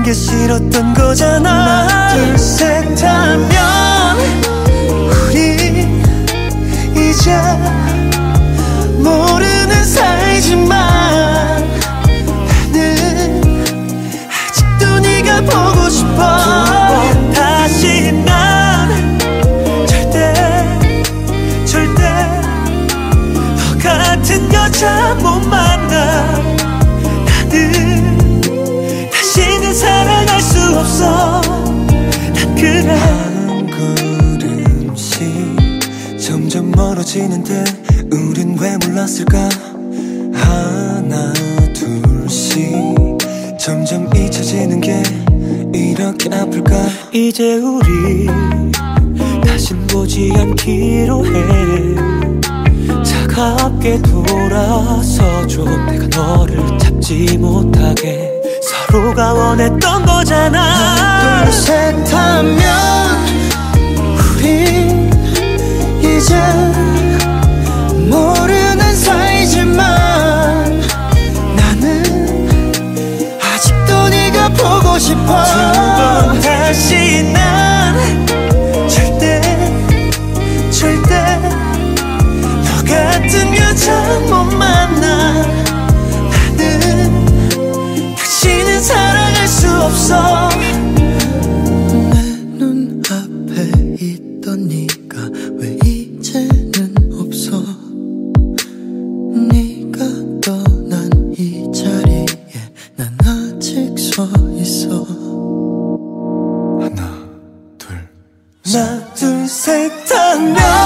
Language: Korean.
게 싫었던 거잖아. 하나 둘 셋 하면 우리 이제 모르는 사이지만 나는 아직도 네가 보고 싶어. 다시 난 절대 너 같은 여자 못 만나. 나는 다시는 사랑할 수 없어. 난 그래. 한 걸음씩 점점 멀어지는데 우린 왜 몰랐을까. 하나 둘씩 점점 잊혀지는 게 이렇게 아플까. 이제 우리 다신 보지 않기로 해. 차갑게 돌아서줘. 내가 너를 잡지 못하게. 서로가 원했던 거잖아. 하나 둘 셋 하면 우린 이제 모르는 사이지만 나는 아직도 네가 보고 싶어. 두 번 다시 난 절대 너 같은 여자 못 만나. 나는 다시는 사랑할 수 없어. 내 눈앞에 있던 네가 왜 이제는 없어. 네가 떠난 이 자리에 난 아직 서 있어. 하나 둘 셋 하면